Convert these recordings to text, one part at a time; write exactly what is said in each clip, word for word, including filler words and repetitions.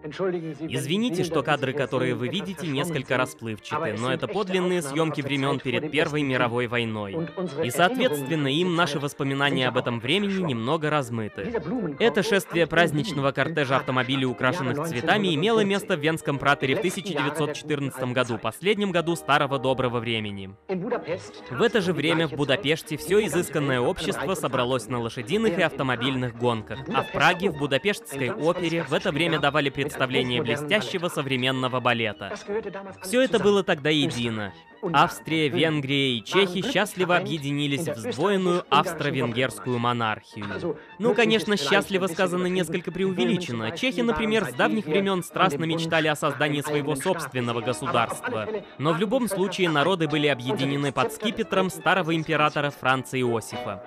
Извините, что кадры, которые вы видите, несколько расплывчаты, но это подлинные съемки времен перед Первой мировой войной. И, соответственно, им наши воспоминания об этом времени немного размыты. Это шествие праздничного кортежа автомобилей, украшенных цветами, имело место в Венском праторе в тысяча девятьсот четырнадцатом году, последнем году старого доброго времени. В это же время в Будапеште все изысканное общество собралось на лошадиных и автомобильных гонках, а в Праге, в Будапештской опере, в это время давали представление блестящего современного балета. Все это было тогда едино. Австрия, Венгрия и Чехи счастливо объединились в сдвоенную австро-венгерскую монархию. Ну, конечно, счастливо сказано несколько преувеличено. Чехи, например, с давних времен страстно мечтали о создании своего собственного государства. Но в любом случае народы были объединены под скипетром старого императора Франца Иосифа.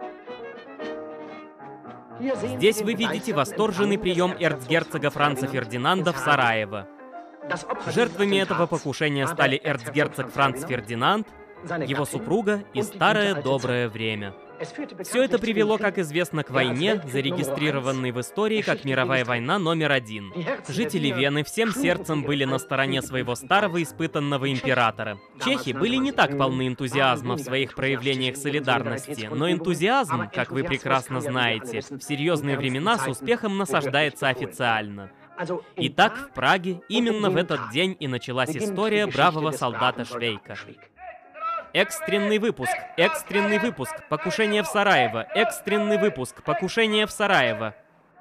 Здесь вы видите восторженный прием эрцгерцога Франца Фердинанда в Сараево. Жертвами этого покушения стали эрцгерцог Франц Фердинанд, его супруга и старое доброе время. Все это привело, как известно, к войне, зарегистрированной в истории как мировая война номер один. Жители Вены всем сердцем были на стороне своего старого испытанного императора. Чехи были не так полны энтузиазма в своих проявлениях солидарности, но энтузиазм, как вы прекрасно знаете, в серьезные времена с успехом насаждается официально. Итак, в Праге именно в этот день и началась история бравого солдата Швейка. Экстренный выпуск, экстренный выпуск, покушение в Сараево, экстренный выпуск, покушение в Сараево.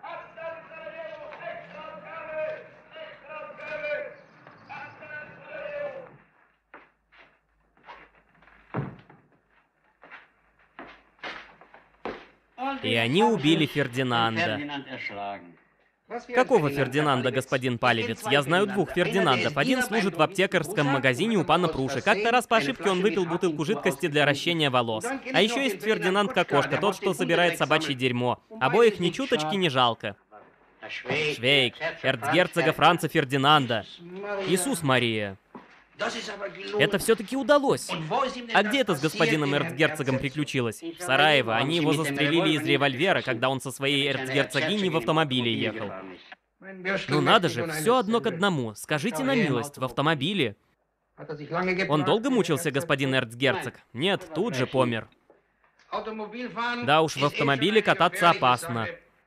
И они убили Фердинанда. Какого Фердинанда, господин Палевец? Я знаю двух Фердинандов. Один служит в аптекарском магазине у пана Пруши. Как-то раз по ошибке он выпил бутылку жидкости для ращения волос. А еще есть Фердинанд Кокошка, тот, что собирает собачье дерьмо. Обоих ни чуточки не жалко. Швейк, эрцгерцога Франца Фердинанда. Иисус Мария. Это все-таки удалось. А где это с господином эрцгерцогом приключилось? В Сараево. Они его застрелили из револьвера, когда он со своей эрцгерцогиней в автомобиле ехал. Ну надо же, все одно к одному. Скажите на милость, в автомобиле. Он долго мучился, господин эрцгерцог? Нет, тут же помер. Да уж, в автомобиле кататься опасно.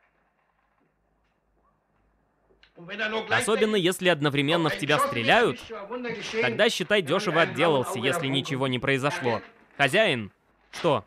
Особенно если одновременно в тебя стреляют, тогда, считай, дешево отделался, если ничего не произошло. Хозяин? Что?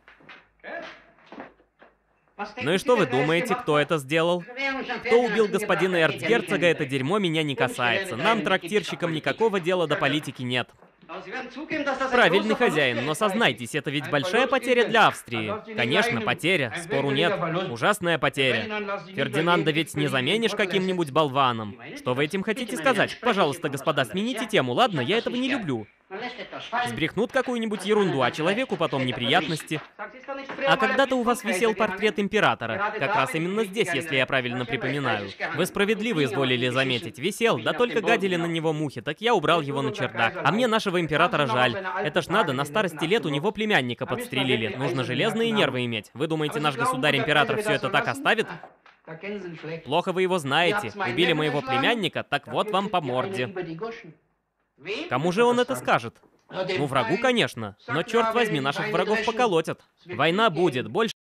Ну и что вы думаете, кто это сделал? Кто убил господина эрцгерцога, это дерьмо меня не касается. Нам, трактирщикам, никакого дела до политики нет. Правильный хозяин, но сознайтесь, это ведь большая потеря для Австрии. Конечно, потеря, спору нет. Ужасная потеря. Фердинанда ведь не заменишь каким-нибудь болваном. Что вы этим хотите сказать? Пожалуйста, господа, смените тему, ладно? Я этого не люблю. Сбрехнут какую-нибудь ерунду, а человеку потом неприятности. А когда-то у вас висел портрет императора. Как раз именно здесь, если я правильно припоминаю. Вы справедливо изволили заметить. Висел, да только гадили на него мухи, так я убрал его на чердак. А мне нашего императора жаль. Это ж надо, на старости лет у него племянника подстрелили. Нужно железные нервы иметь. Вы думаете, наш государь-император все это так оставит? Плохо вы его знаете. Убили моего племянника, так вот вам по морде. Кому же он это скажет? Ну, врагу, конечно. Но, черт возьми, наших врагов поколотят. Война будет, больше